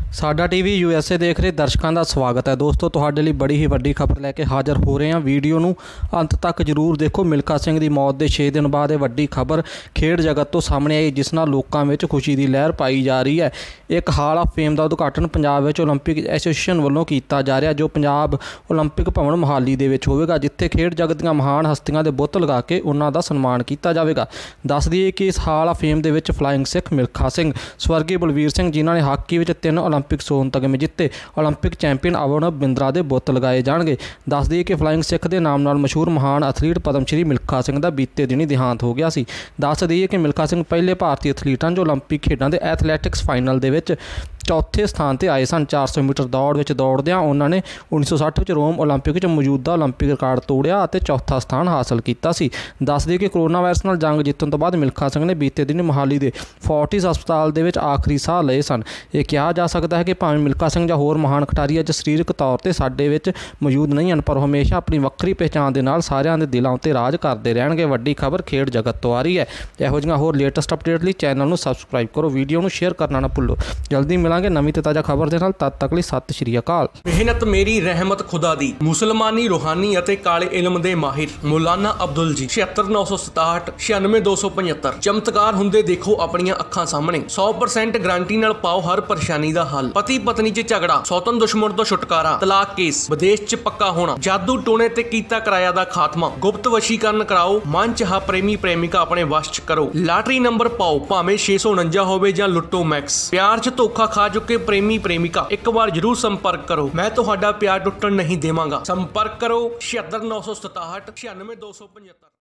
ਸਾਡਾ TV USA ਦੇਖ ਰਹੇ ਦਰਸ਼ਕਾਂ ਦਾ ਸਵਾਗਤ ਹੈ। ਦੋਸਤੋ ਤੁਹਾਡੇ ਲਈ ਬੜੀ ਹੀ ਵੱਡੀ ਖਬਰ ਲੈ ਕੇ ਹਾਜ਼ਰ ਹੋ ਰਹੇ ਹਾਂ। ਵੀਡੀਓ ਨੂੰ ਅੰਤ ਤੱਕ ਜ਼ਰੂਰ ਦੇਖੋ। ਮਿਲਖਾ ਸਿੰਘ ਦੀ ਮੌਤ ਦੇ 6 ਦਿਨ ਬਾਅਦ ਇਹ ਵੱਡੀ ਖਬਰ ਖੇਡ ਜਗਤ ਤੋਂ ਸਾਹਮਣੇ ਆਈ, ਜਿਸ ਨਾਲ ਲੋਕਾਂ ਵਿੱਚ ਖੁਸ਼ੀ ਦੀ ਲਹਿਰ ਪਾਈ ਜਾ ਰਹੀ ਹੈ। ਇੱਕ ਹਾਲ ਆਫ ਫੇਮ ਦਾ ਉਦਘਾਟਨ ਪੰਜਾਬ ਵਿੱਚ ਓਲੰਪਿਕ ਐਸੋਸੀਏਸ਼ਨ ਵੱਲੋਂ ਕੀਤਾ ਜਾ ਰਿਹਾ, ਜੋ ਪੰਜਾਬ ਓਲੰਪਿਕ ਭਵਨ ਮੋਹਾਲੀ ਦੇ ਵਿੱਚ ਹੋਵੇਗਾ, ਜਿੱਥੇ ਖੇਡ ਜਗਤ ਦੀਆਂ ਮਹਾਨ ਹਸਤੀਆਂ ਦੇ ਬੁੱਤ ਲਗਾ ਕੇ ਉਹਨਾਂ ਦਾ ਸਨਮਾਨ ਕੀਤਾ ਜਾਵੇਗਾ। ਦੱਸ ਦਈਏ ਕਿ ਇਸ ਹਾਲ ਆਫ ਫੇਮ ਦੇ ਵਿੱਚ ਫਲਾਇੰਗ ਸਿੱਖ ਮਿਲਖਾ ਸਿੰਘ, ਸਵਰਗੀ ਬਲਵੀਰ ਸਿੰਘ, ਜਿਨ੍ਹਾਂ ਨੇ ਹਾਕੀ ਵਿੱਚ 3 ਓਲੰਪਿਕ ਸੋਨ ਤਗਮੇ ਜਿੱਤੇ, ਓਲੰਪਿਕ ਚੈਂਪੀਅਨ ਅਵਨਵ ਬਿੰਦਰਾ ਦੇ ਬੁੱਤ ਲਗਾਏ ਜਾਣਗੇ। ਦੱਸ ਦਈਏ ਕਿ ਫਲਾਇੰਗ ਸਿੱਖ ਦੇ ਨਾਮ ਨਾਲ ਮਸ਼ਹੂਰ ਮਹਾਨ ਐਥਲੀਟ ਪਦਮ ਸ਼੍ਰੀ ਮਿਲਖਾ ਸਿੰਘ ਦਾ ਬੀਤੇ ਦਿਨੀ ਦੇਹਾਂਤ ਹੋ ਗਿਆ ਸੀ। ਦੱਸ ਦਈਏ ਕਿ ਮਿਲਖਾ ਸਿੰਘ ਪਹਿਲੇ ਭਾਰਤੀ ਐਥਲੀਟ ਹਨ ਜੋ ਓਲੰਪਿਕ ਖੇਡਾਂ ਦੇ ਐਥਲੈਟਿਕਸ ਫਾਈਨਲ ਦੇ ਵਿੱਚ ਚੌਥੇ ਸਥਾਨ ਤੇ ਆਏ ਸਨ। 400 ਮੀਟਰ ਦੌੜ ਵਿੱਚ ਦੌੜਦਿਆਂ ਉਹਨਾਂ ਨੇ 1960 ਵਿੱਚ ਰੋਮ ਓਲੰਪਿਕ ਵਿੱਚ ਮੌਜੂਦਾ ਓਲੰਪਿਕ ਰਿਕਾਰਡ ਤੋੜਿਆ ਅਤੇ ਚੌਥਾ ਸਥਾਨ ਹਾਸਲ ਕੀਤਾ ਸੀ। ਦੱਸ ਦਈਏ ਕਿ ਕੋਰੋਨਾ ਵਾਇਰਸ ਨਾਲ ਜੰਗ ਜਿੱਤਣ ਤੋਂ ਬਾਅਦ ਮਿਲਖਾ ਸਿੰਘ ਨੇ ਬੀਤੇ ਦਿਨ ਮੋਹਾਲੀ ਦੇ ਫੋਰਟਿਸ ਹਸਪਤਾਲ ਦੇ ਵਿੱਚ ਆਖਰੀ ਸਾਹ ਲਏ ਸਨ। ਇਹ ਕਿਹਾ ਜਾ ਸਕਦਾ ਹੈ ਕਿ ਭਾਵੇਂ ਮਿਲਖਾ ਸਿੰਘ ਜਾਂ ਹੋਰ ਮਹਾਨ ਖਿਡਾਰੀ ਅੱਜ ਸਰੀਰਕ ਤੌਰ ਤੇ ਸਾਡੇ ਵਿੱਚ ਮੌਜੂਦ ਨਹੀਂ ਹਨ, ਪਰ ਉਹ ਹਮੇਸ਼ਾ ਆਪਣੀ ਵੱਖਰੀ ਪਹਿਚਾਣ ਦੇ ਨਾਲ ਸਾਰਿਆਂ ਦੇ ਦਿਲਾਂ ਉੱਤੇ ਰਾਜ ਕਰਦੇ ਰਹਿਣਗੇ। ਵੱਡੀ ਖਬਰ ਖੇਡ ਜਗਤ ਤੋਂ ਆ ਰਹੀ ਹੈ। ਇਹੋ ਜਿਹੀਆਂ ਹੋਰ ਲੇਟੈਸਟ ਅਪਡੇਟ ਲਈ ਚੈਨਲ ਨੂੰ ਸਬਸਕ੍ਰਾਈਬ ਕਰੋ, ਵੀਡੀਓ ਨੂੰ ਸ਼ੇਅਰ ਕਰਨਾ ਨਾ ਭੁੱਲੋ। ਜਲਦੀ ਮਿਲਾਂਗੇ ਨਵੀਂ ਤੇ ਤਾਜ਼ਾ ਖਬਰ ਦੇ ਨਾਲ। ਤਦ ਤੱਕ ਲਈ ਸਤਿ ਸ਼੍ਰੀ ਅਕਾਲ। ਮਿਹਨਤ ਮੇਰੀ ਰਹਿਮਤ ਖੁਦਾ ਦੀ। ਮੁਸਲਮਾਨੀ ਰੂਹਾਨੀ ਅਤੇ ਕਾਲੇ ਇਲਮ ਦੇ ਮਾਹਿਰ ਮੌਲਾਨਾ ਅਬਦੁਲ ਜੀ। 76967 96275। ਚਮਤਕਾਰ ਹੁੰਦੇ ਦੇਖੋ ਆਪਣੀਆਂ ਅੱਖਾਂ ਸਾਹਮਣੇ। 100% ਗਾਰੰਟੀ ਨਾਲ ਪਾਓ ਹਰ ਪਰੇਸ਼ਾਨੀ ਦਾ ਹੱਲ। ਪਤੀ ਪਤਨੀ 'ਚ ਝਗੜਾ, ਸੌਤਨ ਦੁਸ਼ਮਣ ਤੋਂ ਛੁਟਕਾਰਾ, ਤਲਾਕ ਕੇਸ, ਵਿਦੇਸ਼ 'ਚ ਪੱਕਾ ਹੋਣਾ, ਜਾਦੂ ਟੋਣੇ ਤੇ ਕੀਤਾ ਕਿਰਾਇਆ ਦਾ ਖਾਤਮਾ, ਗੁਪਤ ਵਸ਼ੀਕਰਨ ਕਰਾਓ, ਮਨ ਚਾਹਾ ਪ੍ਰੇਮੀ ਪ੍ਰੇਮਿਕਾ ਆਪਣੇ ਵਸ਼ 'ਚ ਕਰੋ, ਲਾਟਰੀ ਨੰਬਰ ਪਾਓ ਭਾਵੇਂ 649 ਹੋਵੇ ਜਾਂ ਲੁੱਟੋ ਮੈਕਸ। ਪਿਆਰ 'ਚ ਧੋਖਾ ਖਾ ਚੁੱਕੇ ਪ੍ਰੇਮੀ ਪ੍ਰੇਮਿਕਾ ਇੱਕ ਵਾਰ ਜ਼ਰੂਰ ਸੰਪਰਕ ਕਰੋ। ਮੈਂ ਤੁਹਾਡਾ ਪਿਆਰ ਟੁੱਟਣ ਨਹੀਂ ਦੇਵਾਂਗਾ। ਸੰਪਰਕ ਕਰੋ 76967 96275।